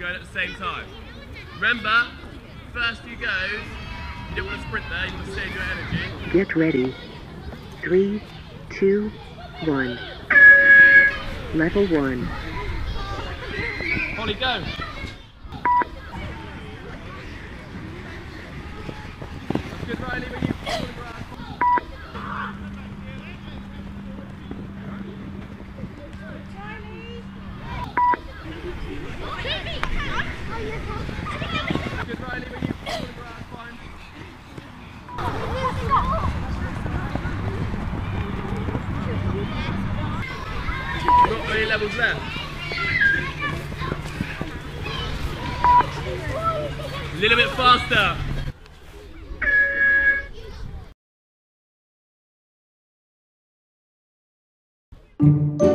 going at the same time. Remember, first few goes, you don't want to sprint there, you want to save your energy. Get ready. 3, 2, 1. Level 1. Holly, go. That's good, Riley, when you fall on the ground. Good, Riley, when you fall on the ground, fine. Not many levels left. A little bit faster.